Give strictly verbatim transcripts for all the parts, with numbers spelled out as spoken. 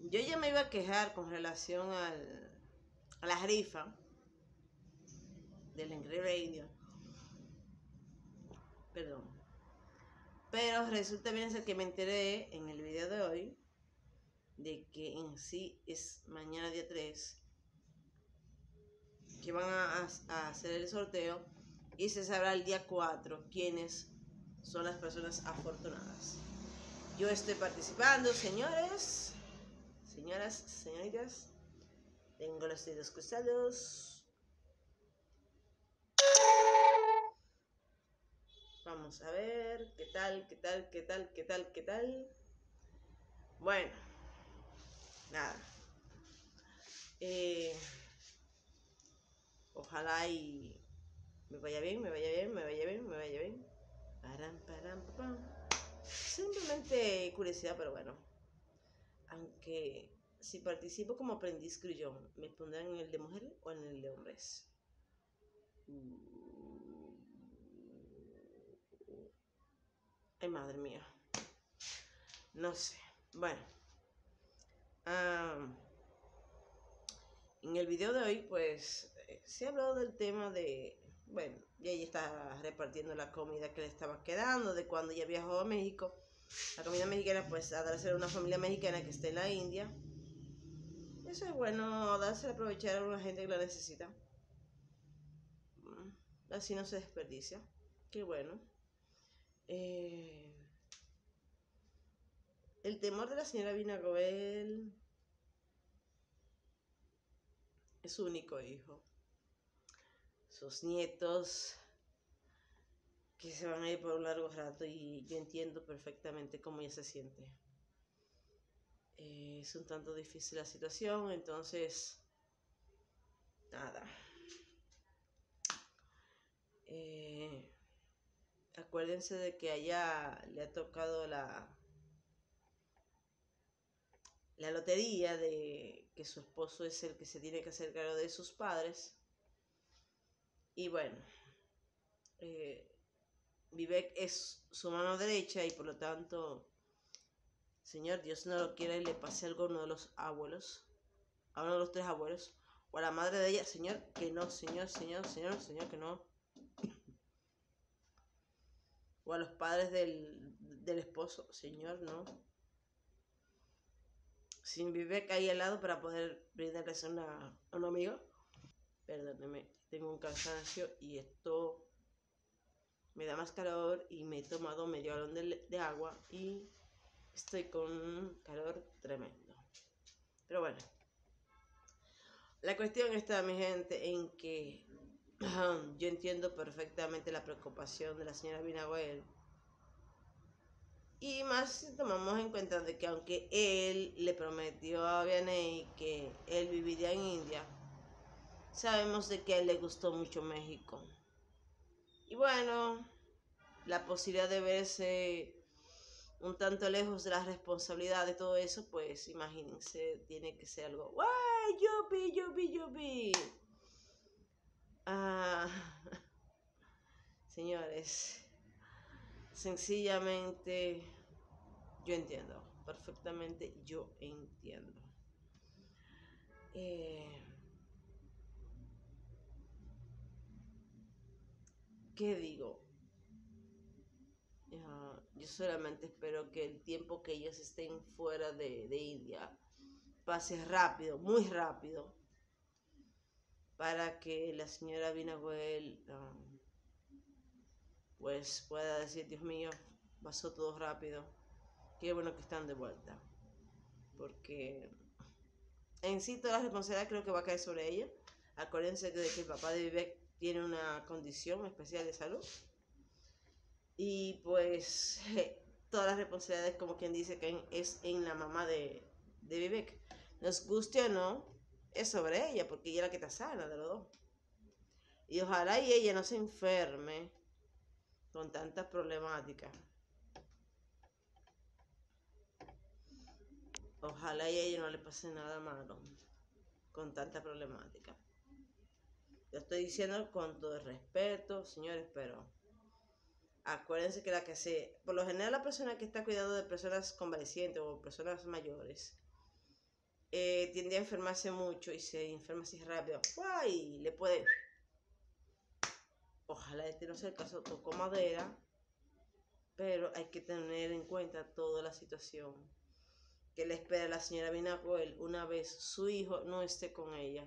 Yo ya me iba a quejar con relación al, a la rifa del Increíble Indio. Perdón. Pero resulta bien ser que me enteré en el video de hoy de que en sí es mañana día tres que van a, a hacer el sorteo y se sabrá el día cuatro quiénes son las personas afortunadas. Yo estoy participando, señores, señoras, señoritas. Tengo los dedos cruzados. Vamos a ver qué tal, qué tal, qué tal, qué tal, qué tal. Bueno, nada. Eh, ojalá y me vaya bien, me vaya bien, me vaya bien, me vaya bien. Param, param, pam. Simplemente curiosidad, pero bueno. Aunque si participo como aprendiz grullón, ¿me pondrán en el de mujeres o en el de hombres? Ay, madre mía. No sé. Bueno. Um, en el video de hoy, pues, eh, se ha hablado del tema de... Bueno, ya ella está repartiendo la comida que le estaba quedando, de cuando ella viajó a México. La comida mexicana, pues, a dársela a una familia mexicana que está en la India. Eso es bueno, dársela a aprovechar a una gente que la necesita. Así no se desperdicia. Qué bueno. Eh, el temor de la señora Binagobel es su único hijo. Sus nietos que se van a ir por un largo rato y yo entiendo perfectamente cómo ella se siente. Eh, es un tanto difícil la situación, entonces, nada. Eh, acuérdense de que a ella le ha tocado la, la lotería de que su esposo es el que se tiene que hacer cargo de sus padres. Y bueno, eh, Vivek es su mano derecha y por lo tanto, Señor, Dios no lo quiera y le pase algo a uno de los abuelos, a uno de los tres abuelos, o a la madre de ella, Señor, que no, Señor, Señor, Señor, Señor, que no. O a los padres del, del esposo, Señor, no. Sin Vivek ahí al lado para poder brindarles una, a un amigo. Perdóneme, tengo un cansancio y esto me da más calor y me he tomado medio galón de, de agua y estoy con un calor tremendo. Pero bueno, la cuestión está, mi gente, en que um, yo entiendo perfectamente la preocupación de la señora Binagobel. Y más si tomamos en cuenta de que aunque él le prometió a Vianney que él viviría en India, sabemos de que a él le gustó mucho México. Y bueno, la posibilidad de verse un tanto lejos de la responsabilidad de todo eso, pues imagínense, tiene que ser algo, ¡guay! ¡Yupi, yupi, yupi! Ah, señores, sencillamente yo entiendo, perfectamente yo entiendo. Eh, ¿Qué digo? Uh, yo solamente espero que el tiempo que ellos estén fuera de, de India pase rápido, muy rápido, para que la señora Binagobel um, pues pueda decir, Dios mío, pasó todo rápido, qué bueno que están de vuelta, porque en sí toda la responsabilidad creo que va a caer sobre ella. Acuérdense de que el papá de Vivek tiene una condición especial de salud y pues todas las responsabilidades, como quien dice, que es en la mamá de, de Vivek. Nos guste o no, es sobre ella, porque ella es la que está sana de los dos. Y ojalá y ella no se enferme con tantas problemáticas. Ojalá y a ella no le pase nada malo con tanta problemática. Yo estoy diciendo con todo el respeto, señores, pero acuérdense que la que se... Por lo general la persona que está cuidando de personas convalecientes o personas mayores eh, tiende a enfermarse mucho y se enferma así rápido. ¡Ay! Le puede... Ojalá este no sea el caso, tocó madera, pero hay que tener en cuenta toda la situación que le espera a la señora Binacuel una vez su hijo no esté con ella.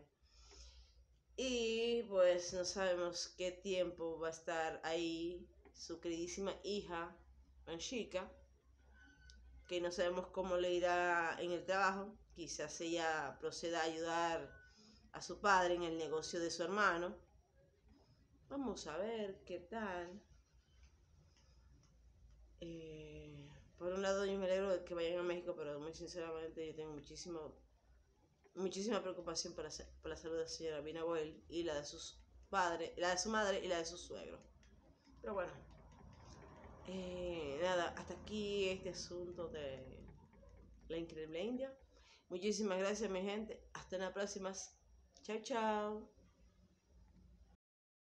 Y pues no sabemos qué tiempo va a estar ahí su queridísima hija, Anshika, que no sabemos cómo le irá en el trabajo. Quizás ella proceda a ayudar a su padre en el negocio de su hermano. Vamos a ver qué tal. Eh, por un lado yo me alegro de que vayan a México, pero muy sinceramente yo tengo muchísimo, muchísima preocupación por la, por la salud de la señora Binacuel y la de sus padres, la de su madre y la de su suegro. Pero bueno, eh, nada, hasta aquí este asunto de la increíble India. Muchísimas gracias mi gente, hasta la próxima. Chao, chao.